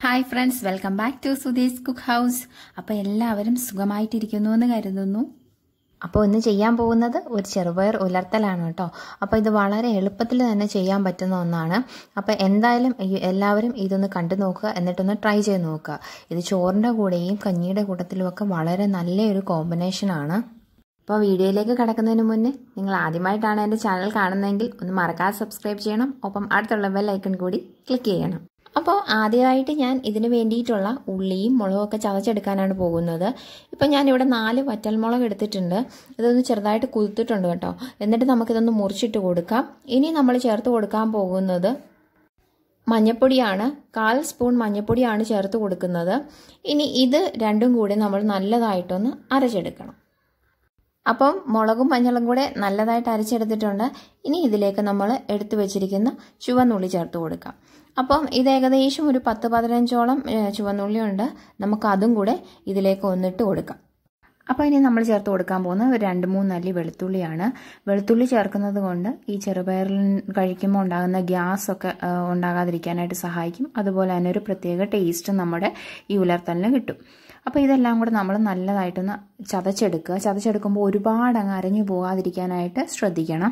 Hi friends, welcome back to Sudhiscookhouse. അപ്പോൾ എല്ലാവരും സുഖമായിട്ടിരിക്കുന്നു എന്ന് കരുതുന്നു. അപ്പോൾ ഇന്ന് ചെയ്യാൻ പോകുന്നത് ഒരു ചെറുപയർ ഉലർത്തലാണ് കേട്ടോ. അപ്പോൾ ഇത് വളരെ എളുപ്പത്തിൽ തന്നെ ചെയ്യാൻ പറ്റുന്ന ഒന്നാണ്. അപ്പോൾ എന്തായാലും എല്ലാവരും ഇതൊന്ന് കണ്ടു നോക്കുക, എന്നിട്ടൊന്ന് ട്രൈ ചെയ്ത് നോക്കുക. ഇത് ചോറിൻ്റെ കൂടെയും കഞ്ഞിയുടെ കൂട്ടത്തിലുമൊക്കെ വളരെ നല്ലൊരു കോമ്പിനേഷനാണ്. അപ്പോൾ വീഡിയോയിലേക്ക് കടക്കുന്നതിന് മുന്നേ നിങ്ങൾ ആദ്യമായിട്ടാണ് എൻ്റെ ചാനൽ കാണുന്നതെങ്കിൽ ഒന്ന് മറക്കാതെ സബ്സ്ക്രൈബ് ചെയ്യണം. ഒപ്പം അടുത്തുള്ള ബെൽ ഐക്കൺ കൂടി ക്ലിക്ക് ചെയ്യണം. അപ്പോൾ ആദ്യമായിട്ട് ഞാൻ ഇതിന് വേണ്ടിയിട്ടുള്ള ഉള്ളിയും മുളകൊക്കെ ചതച്ചെടുക്കാനാണ് പോകുന്നത്. ഇപ്പം ഞാനിവിടെ 4 വറ്റൽമുളക് എടുത്തിട്ടുണ്ട്. ഇതൊന്ന് ചെറുതായിട്ട് കുതിർത്തിട്ടുണ്ട് കേട്ടോ. എന്നിട്ട് നമുക്കിതൊന്ന് മുറിച്ചിട്ട് കൊടുക്കാം. ഇനി നമ്മൾ ചേർത്ത് കൊടുക്കാൻ പോകുന്നത് മഞ്ഞൾപ്പൊടിയാണ്. 1/4 സ്പൂൺ മഞ്ഞൾപ്പൊടിയാണ് ചേർത്ത് കൊടുക്കുന്നത്. ഇനി ഇത് രണ്ടും കൂടി നമ്മൾ നല്ലതായിട്ടൊന്ന് അരച്ചെടുക്കണം. അപ്പം മുളകും മഞ്ഞളും കൂടെ നല്ലതായിട്ട് അരച്ചെടുത്തിട്ടുണ്ട്. ഇനി ഇതിലേക്ക് നമ്മൾ എടുത്തു വെച്ചിരിക്കുന്ന ചുവന്നുള്ളി ചേർത്ത് കൊടുക്കാം. അപ്പം ഇത് ഏകദേശം ഒരു 10-15ഓളം ചുവന്നുള്ളി ഉണ്ട്. നമുക്ക് അതും കൂടെ ഇതിലേക്ക് ഒന്നിട്ട് കൊടുക്കാം. അപ്പോൾ ഇനി നമ്മൾ ചേർത്ത് കൊടുക്കാൻ പോകുന്നത് ഒരു 2-3 അല്ലി വെളുത്തുള്ളിയാണ്. വെളുത്തുള്ളി ചേർക്കുന്നത് കൊണ്ട് ഈ ചെറുപയറിൽ കഴിക്കുമ്പോൾ ഉണ്ടാകുന്ന ഗ്യാസൊക്കെ ഉണ്ടാകാതിരിക്കാനായിട്ട് സഹായിക്കും. അതുപോലെ തന്നെ ഒരു പ്രത്യേക ടേസ്റ്റ് നമ്മുടെ ഈ ഉലർത്തലിന് കിട്ടും. അപ്പോൾ ഇതെല്ലാം കൂടെ നമ്മൾ നല്ലതായിട്ടൊന്ന് ചതച്ചെടുക്കുക. ചതച്ചെടുക്കുമ്പോൾ ഒരുപാട് അങ്ങ് അരഞ്ഞു പോകാതിരിക്കാനായിട്ട് ശ്രദ്ധിക്കണം.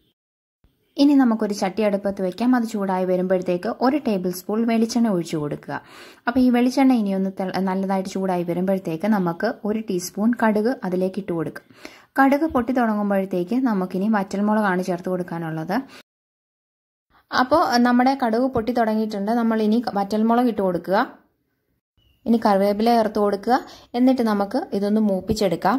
ഇനി നമുക്കൊരു ചട്ടി അടുപ്പത്ത് വയ്ക്കാം. അത് ചൂടായി വരുമ്പോഴത്തേക്ക് 1 ടേബിൾ സ്പൂൺ വെളിച്ചെണ്ണ ഒഴിച്ചു കൊടുക്കുക. അപ്പോൾ ഈ വെളിച്ചെണ്ണ ഇനിയൊന്ന് നല്ലതായിട്ട് ചൂടായി വരുമ്പോഴത്തേക്ക് നമുക്ക് 1 ടീസ്പൂൺ കടുക് അതിലേക്ക് ഇട്ട് കൊടുക്കുക. കടുക് പൊട്ടി തുടങ്ങുമ്പോഴത്തേക്ക് നമുക്കിനി വറ്റൽമുളകാണ് ചേർത്ത് കൊടുക്കാനുള്ളത്. അപ്പോൾ നമ്മുടെ കടുക് പൊട്ടി തുടങ്ങിയിട്ടുണ്ട്. നമ്മൾ ഇനി വറ്റൽമുളക് ഇട്ട് കൊടുക്കുക. ഇനി കറിവേപ്പില ചേർത്ത് കൊടുക്കുക. എന്നിട്ട് നമുക്ക് ഇതൊന്ന് മൂപ്പിച്ചെടുക്കാം.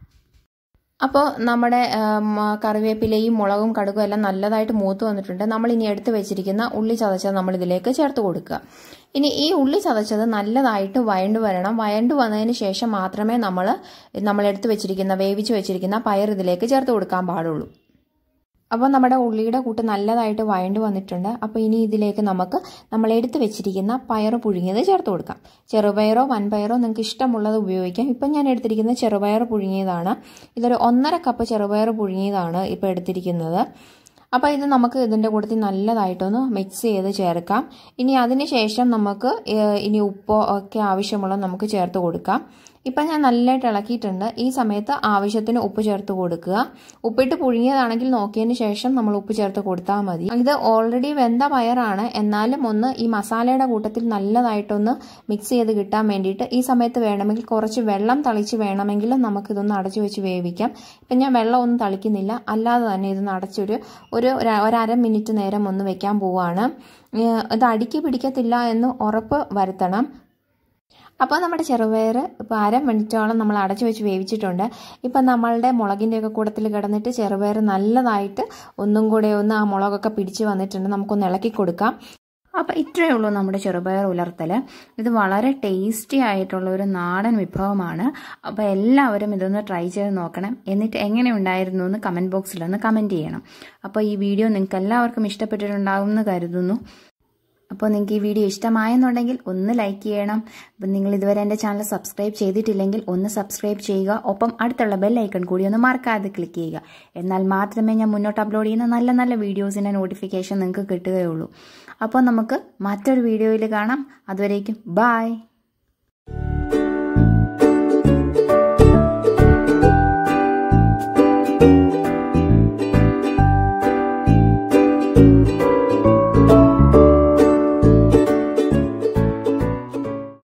അപ്പോൾ നമ്മുടെ കറിവേപ്പിലയും മുളകും കടുകും എല്ലാം നല്ലതായിട്ട് മൂത്ത് വന്നിട്ടുണ്ട്. നമ്മൾ ഇനി എടുത്ത് വെച്ചിരിക്കുന്ന ഉള്ളി ചതച്ചത് നമ്മൾ ഇതിലേക്ക് ചേർത്ത് കൊടുക്കുക. ഇനി ഈ ഉള്ളി ചതച്ചത് നല്ലതായിട്ട് വഴണ്ടു വരണം. വഴണ്ടു വന്നതിന് ശേഷം മാത്രമേ നമ്മൾ എടുത്ത് വെച്ചിരിക്കുന്ന വേവിച്ച് വെച്ചിരിക്കുന്ന പയർ ഇതിലേക്ക് ചേർത്ത് കൊടുക്കാൻ പാടുള്ളൂ. അപ്പോൾ നമ്മുടെ ഉള്ളിയുടെ കൂട്ട് നല്ലതായിട്ട് വഴണ്ടു വന്നിട്ടുണ്ട്. അപ്പോൾ ഇനി ഇതിലേക്ക് നമുക്ക് നമ്മൾ എടുത്ത് വെച്ചിരിക്കുന്ന പയർ പുഴുങ്ങിയത് ചേർത്ത് കൊടുക്കാം. ചെറുപയറോ വൻപയറോ നിങ്ങൾക്ക് ഇഷ്ടമുള്ളത് ഉപയോഗിക്കാം. ഇപ്പം ഞാൻ എടുത്തിരിക്കുന്നത് ചെറുപയർ പുഴുങ്ങിയതാണ്. ഇതൊരു 1.5 കപ്പ് ചെറുപയർ പുഴുങ്ങിയതാണ് ഇപ്പോൾ എടുത്തിരിക്കുന്നത്. അപ്പോൾ ഇത് നമുക്ക് ഇതിൻ്റെ കൂട്ടത്തിൽ നല്ലതായിട്ടൊന്ന് മിക്സ് ചെയ്ത് ചേർക്കാം. ഇനി അതിന് ശേഷം നമുക്ക് ഇനി ഉപ്പോ ഒക്കെ ആവശ്യമുള്ളത് നമുക്ക് ചേർത്ത് കൊടുക്കാം. ഇപ്പം ഞാൻ നല്ലതായിട്ട് ഇളക്കിയിട്ടുണ്ട്. ഈ സമയത്ത് ആവശ്യത്തിന് ഉപ്പ് ചേർത്ത് കൊടുക്കുക. ഉപ്പിട്ട് പുഴുങ്ങിയതാണെങ്കിൽ നോക്കിയതിന് ശേഷം നമ്മൾ ഉപ്പ് ചേർത്ത് കൊടുത്താൽ മതി. ഇത് ഓൾറെഡി വെന്ത പയറാണ്. എന്നാലും ഒന്ന് ഈ മസാലയുടെ കൂട്ടത്തിൽ നല്ലതായിട്ടൊന്ന് മിക്സ് ചെയ്ത് കിട്ടാൻ വേണ്ടിയിട്ട് ഈ സമയത്ത് വേണമെങ്കിൽ കുറച്ച് വെള്ളം തളിച്ച് വേണമെങ്കിൽ നമുക്കിതൊന്ന് അടച്ചു വെച്ച് വേവിക്കാം. ഇപ്പം ഞാൻ വെള്ളം ഒന്നും തളിക്കുന്നില്ല. അല്ലാതെ തന്നെ ഇതൊന്ന് അടച്ചൊരു 1/2 മിനിറ്റ് നേരം ഒന്ന് വെക്കാൻ പോവുകയാണ്. ഇത് അടിക്ക് പിടിക്കത്തില്ല എന്ന് ഉറപ്പ് വരുത്തണം. അപ്പോൾ നമ്മുടെ ചെറുപയർ ഇപ്പോൾ 1/2 മിനിറ്റോളം നമ്മൾ അടച്ചു വെച്ച് വേവിച്ചിട്ടുണ്ട്. ഇപ്പം നമ്മളുടെ മുളകിൻ്റെയൊക്കെ കൂട്ടത്തിൽ കിടന്നിട്ട് ചെറുപയർ നല്ലതായിട്ട് ഒന്നും കൂടെ ഒന്ന് ആ മുളകൊക്കെ പിടിച്ച് വന്നിട്ടുണ്ട്. നമുക്കൊന്ന് ഇളക്കി കൊടുക്കാം. അപ്പോൾ ഇത്രയേ ഉള്ളൂ നമ്മുടെ ചെറുപയർ ഉലർത്തൽ. ഇത് വളരെ ടേസ്റ്റി ആയിട്ടുള്ള ഒരു നാടൻ വിഭവമാണ്. അപ്പോൾ എല്ലാവരും ഇതൊന്ന് ട്രൈ ചെയ്ത് നോക്കണം. എന്നിട്ട് എങ്ങനെ ഉണ്ടായിരുന്നു എന്ന് കമൻറ്റ് ബോക്സിലൊന്ന് കമൻറ്റ് ചെയ്യണം. അപ്പോൾ ഈ വീഡിയോ നിങ്ങൾക്ക് എല്ലാവർക്കും ഇഷ്ടപ്പെട്ടിട്ടുണ്ടാകും എന്ന് കരുതുന്നു. അപ്പോൾ നിങ്ങൾക്ക് ഈ വീഡിയോ ഇഷ്ടമായെന്നുണ്ടെങ്കിൽ ഒന്ന് ലൈക്ക് ചെയ്യണം. അപ്പം നിങ്ങൾ ഇതുവരെ എൻ്റെ ചാനൽ സബ്സ്ക്രൈബ് ചെയ്തിട്ടില്ലെങ്കിൽ ഒന്ന് സബ്സ്ക്രൈബ് ചെയ്യുക. ഒപ്പം അടുത്തുള്ള ബെൽ ഐക്കൺ കൂടി ഒന്ന് മറക്കാതെ ക്ലിക്ക് ചെയ്യുക. എന്നാൽ മാത്രമേ ഞാൻ മുന്നോട്ട് അപ്ലോഡ് ചെയ്യുന്ന നല്ല നല്ല വീഡിയോസിൻ്റെ നോട്ടിഫിക്കേഷൻ നിങ്ങൾക്ക് കിട്ടുകയുള്ളൂ. അപ്പോൾ നമുക്ക് മറ്റൊരു വീഡിയോയിൽ കാണാം. അതുവരേക്കും ബൈ.